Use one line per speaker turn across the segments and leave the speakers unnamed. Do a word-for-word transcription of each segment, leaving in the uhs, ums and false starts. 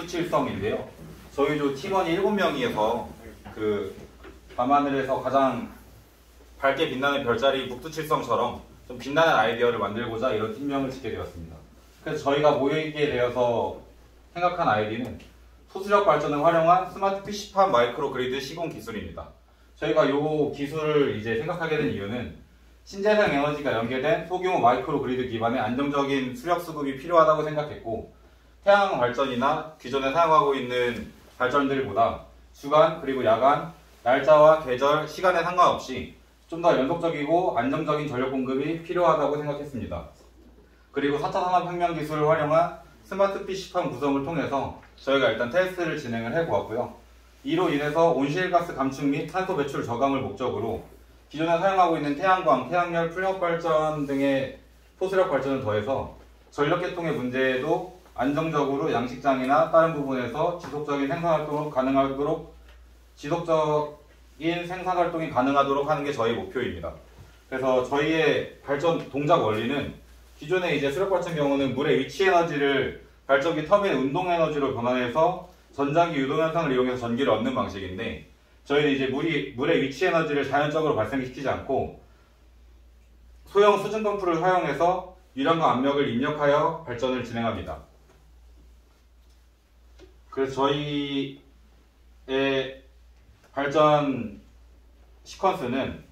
북두칠성인데요. 저희도 팀원이 일곱 명이어서 그 밤하늘에서 가장 밝게 빛나는 별자리 북두칠성처럼 좀 빛나는 아이디어를 만들고자 이런 팀명을 짓게 되었습니다. 그래서 저희가 모이게 되어서 생각한 아이디는 소수력 발전을 활용한 스마트 피씨팜 마이크로 그리드 시공 기술입니다. 저희가 이 기술을 이제 생각하게 된 이유는 신재생 에너지가 연계된 소규모 마이크로 그리드 기반의 안정적인 수력 수급이 필요하다고 생각했고, 태양 발전이나 기존에 사용하고 있는 발전들보다 주간 그리고 야간, 날짜와 계절, 시간에 상관없이 좀 더 연속적이고 안정적인 전력 공급이 필요하다고 생각했습니다. 그리고 사 차 산업혁명 기술을 활용한 스마트 피씨팜 구성을 통해서 저희가 일단 테스트를 진행을 해보았고요. 이로 인해서 온실가스 감축 및 탄소 배출 저감을 목적으로 기존에 사용하고 있는 태양광, 태양열, 풍력 발전 등의 소수력 발전을 더해서 전력 계통의 문제에도 안정적으로 양식장이나 다른 부분에서 지속적인 생산활동을 가능하도록 지속적인 생산활동이 가능하도록 하는 게 저희 목표입니다. 그래서 저희의 발전 동작 원리는 기존의 이제 수력 발전 경우는 물의 위치 에너지를 발전기 터빈 운동 에너지로 변환해서 전장기 유동 현상을 이용해서 전기를 얻는 방식인데, 저희는 이제 물이, 물의 위치 에너지를 자연적으로 발생시키지 않고 소형 수증 펌프를 사용해서 유량과 압력을 입력하여 발전을 진행합니다. 그래서 저희의 발전 시퀀스는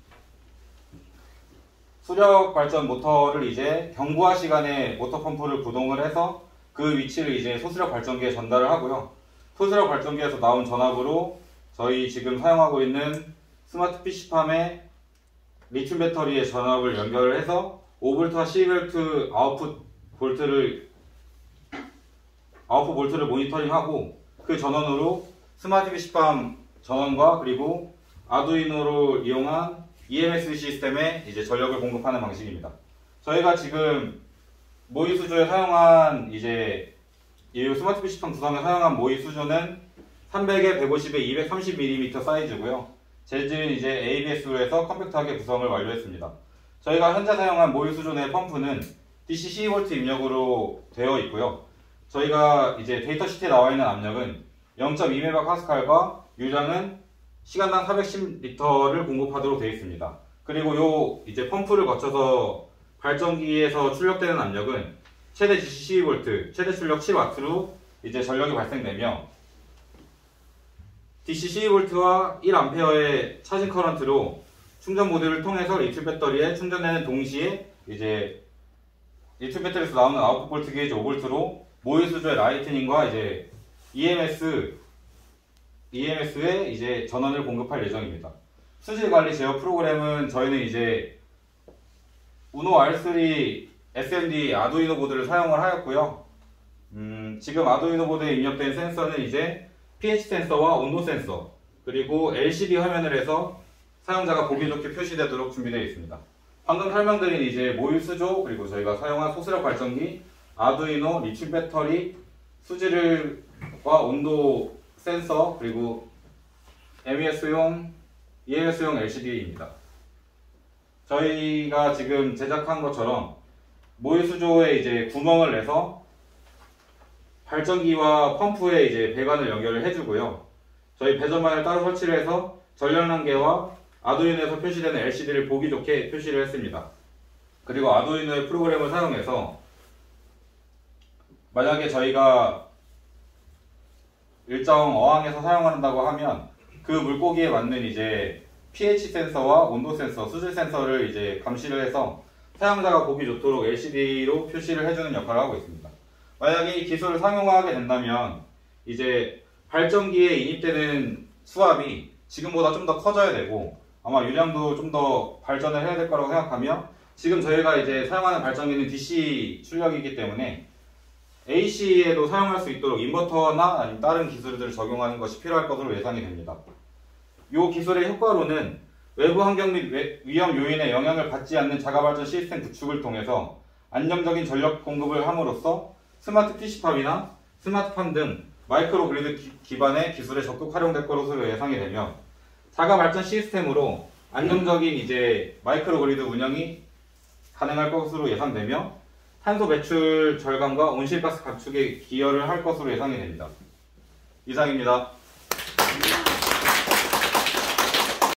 수력 발전 모터를 이제 경부하 시간에 모터 펌프를 구동을 해서 그 위치를 이제 소수력 발전기에 전달을 하고요. 소수력 발전기에서 나온 전압으로 저희 지금 사용하고 있는 스마트 피씨팜의 리튬 배터리의 전압을 연결을 해서 오 볼트와 십이 볼트 아웃풋 볼트를 아웃풋 볼트를 모니터링하고, 그 전원으로 스마트 피씨팜 전원과 그리고 아두이노를 이용한 이엠에스 시스템에 이제 전력을 공급하는 방식입니다. 저희가 지금 모의 수조에 사용한 이제 이 스마트 피씨팜 구성에 사용한 모의 수조는 삼백에 백오십에 이백삼십 밀리미터 사이즈고요. 재질은 이제 에이비에스로 해서 컴팩트하게 구성을 완료했습니다. 저희가 현재 사용한 모의 수조 내 펌프는 디씨 십이 볼트 입력으로 되어 있고요. 저희가 이제 데이터 시트에 나와 있는 압력은 영 점 이 메가파스칼과 유량은 시간당 사백십 리터를 공급하도록 되어 있습니다. 그리고 요 이제 펌프를 거쳐서 발전기에서 출력되는 압력은 최대 디씨 십이 볼트, 최대 출력 칠 와트로 이제 전력이 발생되며, 디씨 십이 볼트와 일 암페어의 차징 커런트로 충전 모듈을 통해서 리튬 배터리에 충전되는 동시에 이제 리튬 배터리에서 나오는 아웃풋 볼트 게이지 오 볼트로 모의 수조의 라이트닝과 이제 이엠에스 이엠에스에 이제 전원을 공급할 예정입니다. 수질 관리 제어 프로그램은 저희는 이제 우노 알 쓰리 에스엠디 아두이노 보드를 사용을 하였고요. 음, 지금 아두이노 보드에 입력된 센서는 이제 피에이치 센서와 온도 센서, 그리고 엘시디 화면을 해서 사용자가 보기 좋게 표시되도록 준비되어 있습니다. 방금 설명드린 이제 모의 수조, 그리고 저희가 사용한 소수력 발전기, 아두이노, 리튬 배터리, 수질과 온도 센서, 그리고 엠이에스용, 이엠에스용 엘시디입니다. 저희가 지금 제작한 것처럼 모의 수조에 이제 구멍을 내서 발전기와 펌프에 이제 배관을 연결을 해주고요. 저희 배전만을 따로 설치를 해서 전력 단계와 아두이노에서 표시되는 엘시디를 보기 좋게 표시를 했습니다. 그리고 아두이노의 프로그램을 사용해서 만약에 저희가 일정 어항에서 사용한다고 하면 그 물고기에 맞는 이제 피에이치 센서와 온도 센서, 수질 센서를 이제 감시를 해서 사용자가 보기 좋도록 엘시디로 표시를 해주는 역할을 하고 있습니다. 만약에 이 기술을 상용화하게 된다면 이제 발전기에 인입되는 수압이 지금보다 좀 더 커져야 되고, 아마 유량도 좀 더 발전을 해야 될 거라고 생각하며, 지금 저희가 이제 사용하는 발전기는 디씨 출력이기 때문에 에이씨에도 사용할 수 있도록 인버터나 아니면 다른 기술들을 적용하는 것이 필요할 것으로 예상이 됩니다. 이 기술의 효과로는 외부 환경 및 위험 요인에 영향을 받지 않는 자가발전 시스템 구축을 통해서 안정적인 전력 공급을 함으로써 스마트 피씨팜이나 스마트팜 등 마이크로 그리드 기, 기반의 기술에 적극 활용될 것으로 예상이 되며, 자가발전 시스템으로 안정적인 이제 마이크로 그리드 운영이 가능할 것으로 예상되며 탄소 배출 절감과 온실가스 감축에 기여를 할 것으로 예상이 됩니다. 이상입니다.